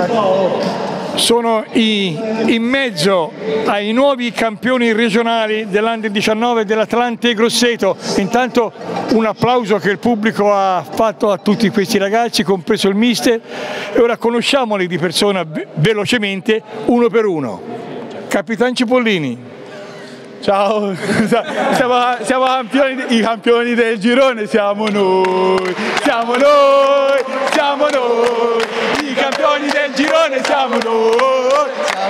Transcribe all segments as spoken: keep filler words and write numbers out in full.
sono i, in mezzo ai nuovi campioni regionali dell'Under diciannove dell'Atlante Grosseto. Intanto un applauso che il pubblico ha fatto a tutti questi ragazzi, compreso il mister, e ora conosciamoli di persona velocemente, uno per uno. Capitan Cipollini. Ciao, siamo, siamo campioni, i campioni del girone, siamo noi, siamo noi, siamo noi, i campioni del girone siamo noi.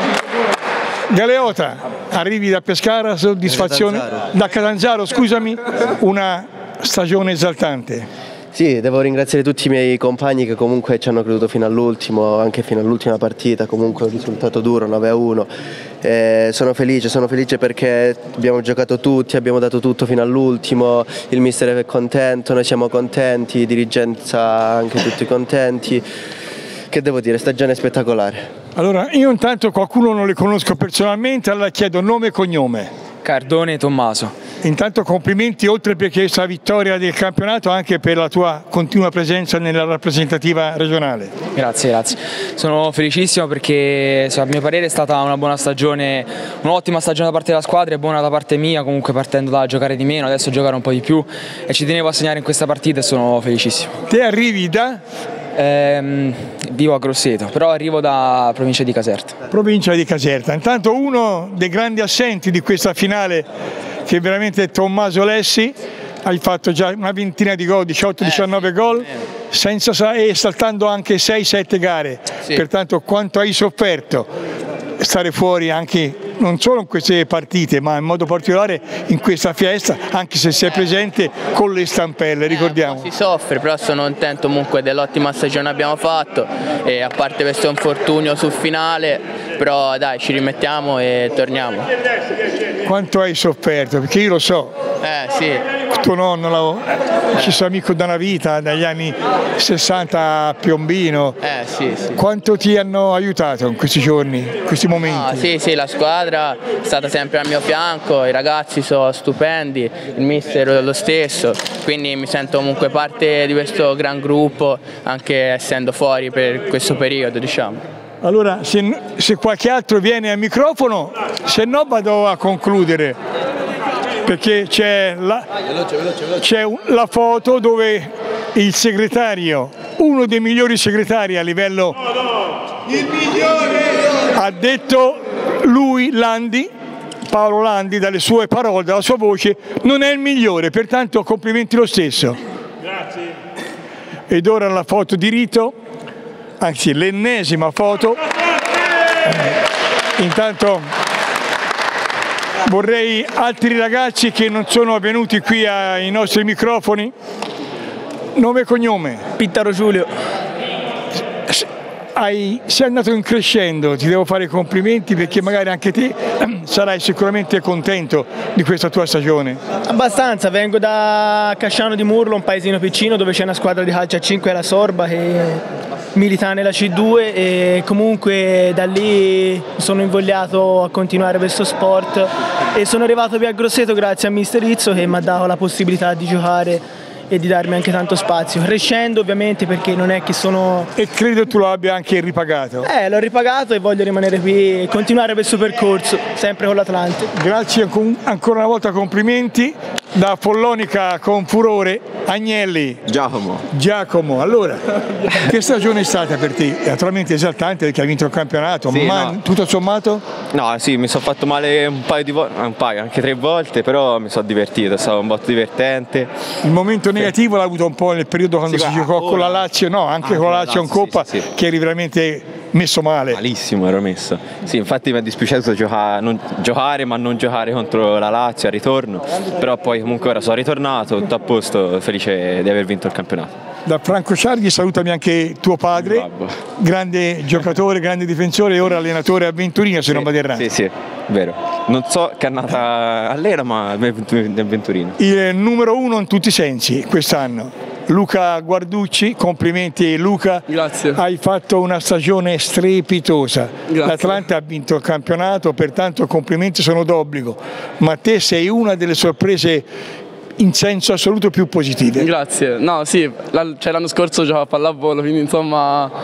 Galeota, arrivi da Pescara, soddisfazione? Da Catanzaro, da Catanzaro scusami, una stagione esaltante. Sì, devo ringraziare tutti i miei compagni che comunque ci hanno creduto fino all'ultimo, anche fino all'ultima partita, comunque un risultato duro, nove a uno. Eh, sono felice, sono felice perché abbiamo giocato tutti, abbiamo dato tutto fino all'ultimo, il mister è contento, noi siamo contenti, dirigenza anche tutti contenti. Che devo dire, stagione spettacolare. Allora, io intanto qualcuno non li conosco personalmente, allora chiedo nome e cognome. Cardone Tommaso. Intanto complimenti, oltre per questa vittoria del campionato, anche per la tua continua presenza nella rappresentativa regionale. Grazie, grazie. Sono felicissimo perché a mio parere è stata una buona stagione, un'ottima stagione da parte della squadra e buona da parte mia, comunque partendo da giocare di meno, adesso giocare un po' di più e ci tenevo a segnare in questa partita e sono felicissimo. Te arrivi da? Eh, vivo a Grosseto, però arrivo da provincia di Caserta. Provincia di Caserta. Intanto uno dei grandi assenti di questa finale, che veramente è Tommaso Lessi, hai fatto già una ventina di gol, diciotto diciannove eh, sì, gol, senza, e saltando anche sei sette gare, sì. Pertanto quanto hai sofferto stare fuori anche non solo in queste partite ma in modo particolare in questa fiesta, anche se sei presente con le stampelle, ricordiamo. Eh, si soffre, però sono contento comunque dell'ottima stagione che abbiamo fatto e a parte questo infortunio sul finale, però dai, ci rimettiamo e torniamo. Quanto hai sofferto? Perché io lo so, eh, sì. tuo nonno ci sono amico da una vita, dagli anni sessanta a Piombino, eh, sì, sì. Quanto ti hanno aiutato in questi giorni, in questi momenti? No, sì, sì, la squadra è stata sempre al mio fianco, i ragazzi sono stupendi, il mister lo stesso, quindi mi sento comunque parte di questo gran gruppo, anche essendo fuori per questo periodo, diciamo. Allora, se, se qualche altro viene al microfono, se no vado a concludere, perché c'è la, c'è la foto dove il segretario, uno dei migliori segretari a livello, il migliore, ha detto lui, Landi, Paolo Landi, dalle sue parole, dalla sua voce, non è il migliore, pertanto complimenti lo stesso. Grazie. Ed ora la foto di rito, anzi l'ennesima foto. Intanto vorrei altri ragazzi che non sono venuti qui ai nostri microfoni. Nome e cognome? Pittaro Giulio. Hai, sei andato in crescendo, ti devo fare i complimenti perché magari anche te sarai sicuramente contento di questa tua stagione. Abbastanza, vengo da Casciano di Murlo, un paesino piccino dove c'è una squadra di calcio a cinque, la Sorba, che milita nella C due, e comunque da lì sono invogliato a continuare questo sport e sono arrivato qui a Grosseto grazie a mister Rizzo che mi ha dato la possibilità di giocare e di darmi anche tanto spazio, crescendo ovviamente, perché non è che sono... E credo tu lo abbia anche ripagato. Eh, l'ho ripagato e voglio rimanere qui e continuare questo percorso, sempre con l'Atlante. Grazie, ancora una volta complimenti. Da Follonica con furore, Agnelli. Giacomo. Giacomo, allora, che stagione è stata per te? Naturalmente esaltante perché hai vinto il campionato, sì, ma no. Tutto sommato? No, sì, mi sono fatto male un paio di volte, un paio, anche tre volte, però mi sono divertito, è stato un botto divertente. Il momento negativo l'ha avuto un po' nel periodo quando sì, si giocò ora. Con la Lazio, no, anche ah, con la Lazio in Coppa, sì, sì, sì. Che eri veramente messo male. Malissimo ero messo. Sì, infatti mi è dispiaciuto giocare, non, giocare ma non giocare contro la Lazio al ritorno, però poi comunque ora sono ritornato, tutto a posto, felice di aver vinto il campionato. Da Franco Ciarghi salutami anche tuo padre, grande giocatore, grande difensore e ora allenatore a Venturina, se sì, non vado errato. Sì, sì, vero. Non so che annata allena, ma è Venturina. Il numero uno in tutti i sensi quest'anno. Luca Guarducci, complimenti Luca. Grazie. Hai fatto una stagione strepitosa. L'Atlante ha vinto il campionato, pertanto complimenti sono d'obbligo, ma te sei una delle sorprese in senso assoluto più positive. Grazie. No, sì, l'anno scorso giocavo a pallavolo, quindi insomma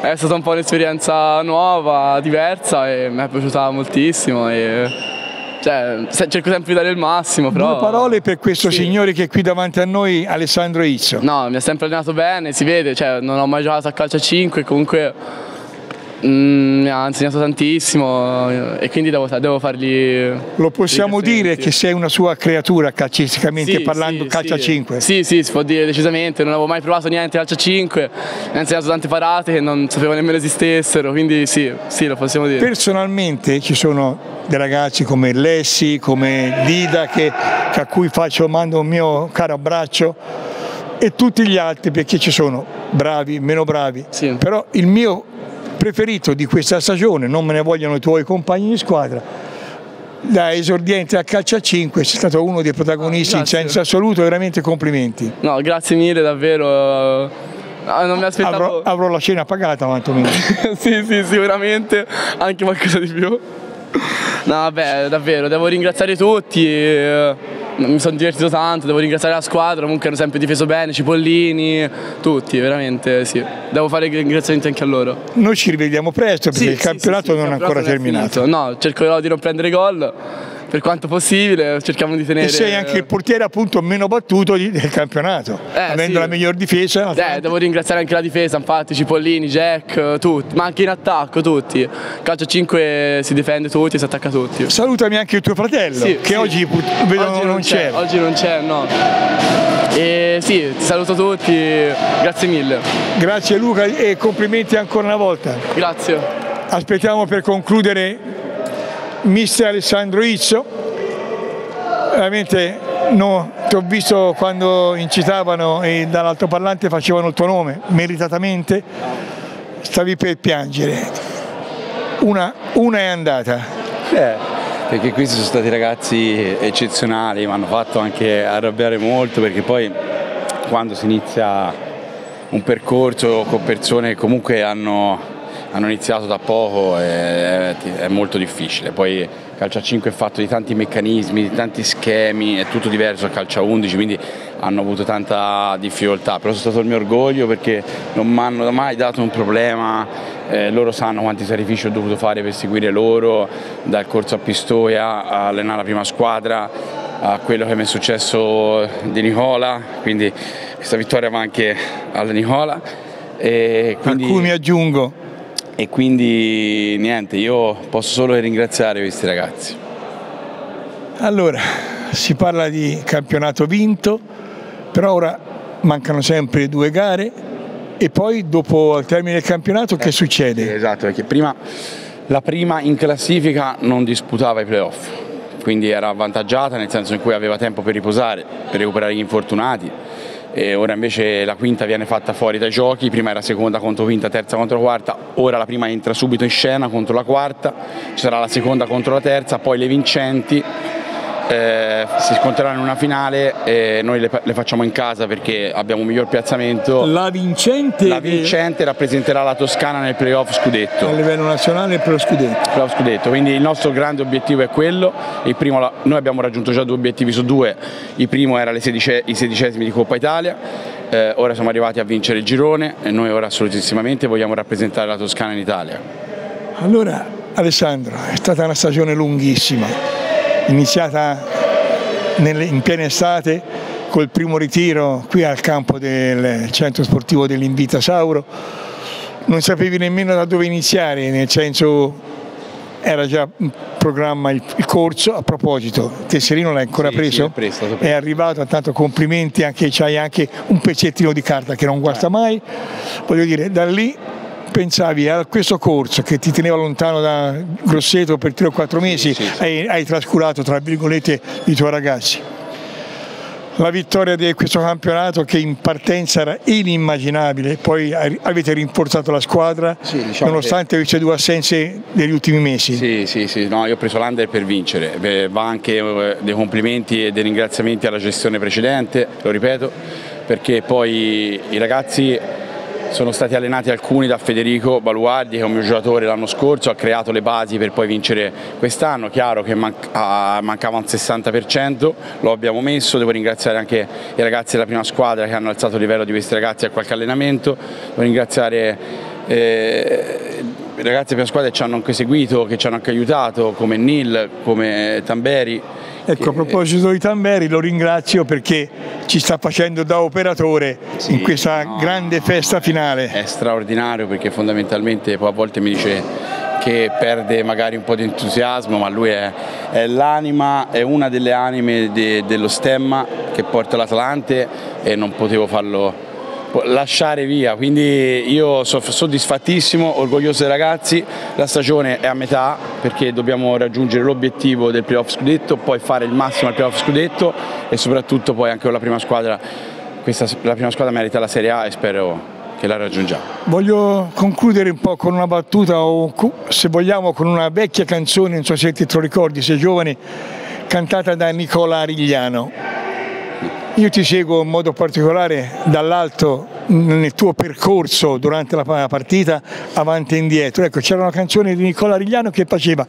è stata un po' un'esperienza nuova, diversa e mi è piaciuta moltissimo. E... Cioè, cerco sempre di dare il massimo, però... Due parole per questo sì. signore che è qui davanti a noi, Alessandro Izzo. No, mi ha sempre allenato bene, si vede, cioè, non ho mai giocato a calcio a cinque, comunque mm, mi ha insegnato tantissimo e quindi devo, devo fargli... Lo possiamo dire che sei una sua creatura calcisticamente sì, parlando, sì, calcio sì. a cinque? Sì, sì, si può dire decisamente, non avevo mai provato niente calcio a cinque, mi ha insegnato tante parate che non sapevo nemmeno esistessero, quindi sì, sì, lo possiamo dire. Personalmente ci sono dei ragazzi come Lessi, come Dida, che, che a cui faccio, mando un mio caro abbraccio, e tutti gli altri, perché ci sono bravi, meno bravi, sì. però il mio preferito di questa stagione, non me ne vogliono i tuoi compagni di squadra, da esordiente a calcio a cinque sei stato uno dei protagonisti, in senso assoluto, veramente complimenti. No, grazie mille, davvero. No, non mi aspettavo. Avrò, avrò la cena pagata quantomeno. Sì, sì, sicuramente, anche qualcosa di più. No, vabbè, davvero, devo ringraziare tutti, eh, mi sono divertito tanto, devo ringraziare la squadra, comunque hanno sempre difeso bene, Cipollini, tutti, veramente sì. Devo fare ringraziamenti anche a loro. Noi ci rivediamo presto perché sì, il campionato sì, sì, non è ancora terminato. No, cercherò di non prendere gol. Per quanto possibile cerchiamo di tenere... E sei anche il portiere appunto meno battuto del campionato, eh, avendo sì. la miglior difesa. Eh, devo ringraziare anche la difesa, infatti Cipollini, Jack, tutti, ma anche in attacco tutti. Calcio a cinque si difende tutti, si attacca tutti. Salutami anche il tuo fratello, sì, che sì. oggi vedo oggi non c'è. Oggi non c'è, no. E sì, ti saluto tutti, grazie mille. Grazie Luca e complimenti ancora una volta. Grazie. Aspettiamo per concludere mister Alessandro Izzo, veramente no, ti ho visto quando incitavano e dall'altoparlante facevano il tuo nome, meritatamente, stavi per piangere, una, una è andata. Eh, perché questi sono stati ragazzi eccezionali, mi hanno fatto anche arrabbiare molto, perché poi quando si inizia un percorso con persone che comunque hanno hanno iniziato da poco, è, è molto difficile. Poi calcio a cinque è fatto di tanti meccanismi, di tanti schemi, è tutto diverso dal calcio a undici, quindi hanno avuto tanta difficoltà, però sono stato il mio orgoglio perché non mi hanno mai dato un problema, eh, loro sanno quanti sacrifici ho dovuto fare per seguire loro, dal corso a Pistoia a allenare la prima squadra, a quello che mi è successo di Nicola, quindi questa vittoria va anche alla Nicola. E quindi... a cui mi aggiungo. E quindi niente, io posso solo ringraziare questi ragazzi. Allora, si parla di campionato vinto, però ora mancano sempre due gare e poi dopo al termine del campionato eh, che succede? Sì, esatto, perché prima la prima in classifica non disputava i playoff, quindi era avvantaggiata nel senso in cui aveva tempo per riposare, per recuperare gli infortunati. E ora invece la quinta viene fatta fuori dai giochi, prima era seconda contro quinta, terza contro quarta, ora la prima entra subito in scena contro la quarta, ci sarà la seconda contro la terza, poi le vincenti eh, si scontreranno in una finale e noi le, le facciamo in casa perché abbiamo un miglior piazzamento. La vincente, la vincente rappresenterà la Toscana nel playoff scudetto. A livello nazionale per lo scudetto. Playoff scudetto, quindi il nostro grande obiettivo è quello. Il primo, noi abbiamo raggiunto già due obiettivi su due, il primo era le sedici, i sedicesimi di Coppa Italia, eh, ora siamo arrivati a vincere il girone e noi ora assolutissimamente vogliamo rappresentare la Toscana in Italia. Allora Alessandro, è stata una stagione lunghissima, iniziata nelle, in piena estate col primo ritiro qui al campo del centro sportivo dell'Invita Sauro, non sapevi nemmeno da dove iniziare, nel senso era già in programma il, il corso. A proposito, Tesserino l'hai ancora sì, preso? Sì, preso, preso. È arrivato, tanto complimenti, anche c'hai anche un pezzettino di carta che non guasta mai, voglio dire, da lì pensavi a questo corso che ti teneva lontano da Grosseto per tre o quattro mesi, sì, sì, sì. Hai, hai trascurato tra virgolette i tuoi ragazzi. La vittoria di questo campionato che in partenza era inimmaginabile, poi avete rinforzato la squadra, sì, diciamo nonostante che... queste due assenze degli ultimi mesi. Sì, sì, sì, no, io ho preso l'Under per vincere, va anche dei complimenti e dei ringraziamenti alla gestione precedente, lo ripeto, perché poi i ragazzi sono stati allenati alcuni da Federico Baluardi, che è un mio giocatore l'anno scorso, ha creato le basi per poi vincere quest'anno. Chiaro che man mancava un sessanta per cento, lo abbiamo messo, devo ringraziare anche i ragazzi della prima squadra che hanno alzato il livello di questi ragazzi a qualche allenamento, devo ringraziare eh, i ragazzi della prima squadra ci hanno anche seguito, che ci hanno anche aiutato, come Nil, come Tamberi. Ecco, a proposito di Tamberi, lo ringrazio perché ci sta facendo da operatore sì, in questa no, grande festa finale. È straordinario perché fondamentalmente poi a volte mi dice che perde magari un po' di entusiasmo, ma lui è, è l'anima, è una delle anime de, dello stemma che porta l'Atalante e non potevo farlo lasciare via, quindi io sono soddisfattissimo, orgoglioso dei ragazzi. La stagione è a metà perché dobbiamo raggiungere l'obiettivo del playoff scudetto, poi fare il massimo al playoff scudetto e soprattutto poi anche con la prima squadra, questa, la prima squadra merita la Serie A e spero che la raggiungiamo. Voglio concludere un po' con una battuta o se vogliamo con una vecchia canzone, non so se ti ricordi, sei giovane, cantata da Nicola Arigliano. Io ti seguo in modo particolare dall'alto nel tuo percorso durante la partita avanti e indietro. Ecco, c'era una canzone di Nicola Arigliano che faceva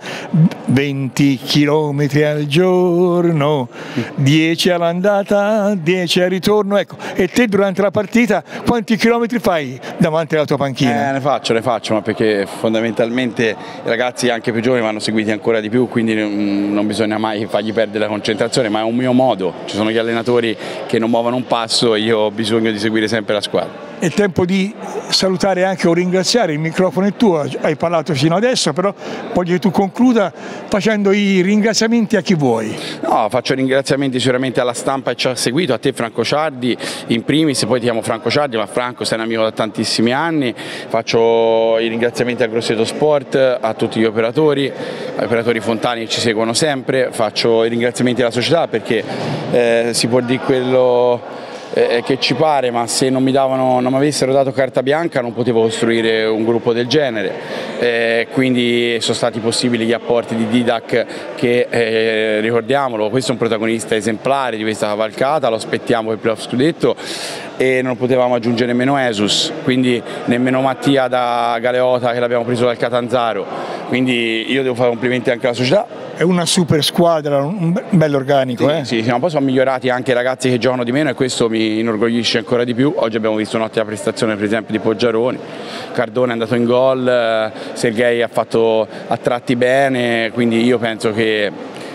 venti chilometri al giorno, dieci all'andata, dieci al ritorno. Ecco, e te durante la partita quanti chilometri fai davanti alla tua panchina? Eh, ne faccio, ne faccio, ma perché fondamentalmente i ragazzi anche più giovani vanno seguiti ancora di più, quindi non bisogna mai fargli perdere la concentrazione, ma è un mio modo. Ci sono gli allenatori che non muovono un passo e io ho bisogno di seguire sempre la squadra. È tempo di salutare anche o ringraziare, il microfono è tuo, hai parlato fino adesso, però voglio che tu concluda facendo i ringraziamenti a chi vuoi. No, faccio ringraziamenti sicuramente alla stampa che ci ha seguito, a te Franco Ciardi in primis, poi ti chiamo Franco Ciardi, ma Franco sei un amico da tantissimi anni. Faccio i ringraziamenti a Grosseto Sport, a tutti gli operatori, agli operatori Fontani che ci seguono sempre. Faccio i ringraziamenti alla società perché eh, si può dire quello Eh, che ci pare, ma se non mi davano, non mi avessero dato carta bianca non potevo costruire un gruppo del genere, eh, quindi sono stati possibili gli apporti di Didac che, eh, ricordiamolo, questo è un protagonista esemplare di questa cavalcata, lo aspettiamo per il playoff scudetto e non potevamo aggiungere nemmeno Jesus, quindi nemmeno Mattia da Galeota che l'abbiamo preso dal Catanzaro, quindi io devo fare complimenti anche alla società. È una super squadra, un bello organico. Sì, eh? sì, sì, ma poi sono migliorati anche i ragazzi che giocano di meno e questo mi inorgoglisce ancora di più. Oggi abbiamo visto un'ottima prestazione per esempio di Poggiaroni, Cardone è andato in gol, Sergei ha fatto a tratti bene, quindi io penso che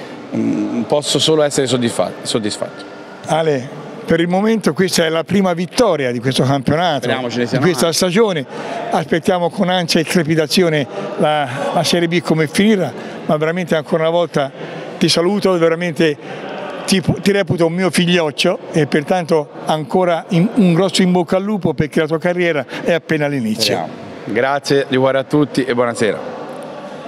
mh, posso solo essere soddisfatto. soddisfatto. Ale, per il momento questa è la prima vittoria di questo campionato, di questa stagione, aspettiamo con ansia e trepidazione la, la Serie B come finirà, ma veramente ancora una volta ti saluto, veramente ti, ti reputo un mio figlioccio e pertanto ancora in, un grosso in bocca al lupo perché la tua carriera è appena all'inizio. Grazie di cuore a tutti e buonasera.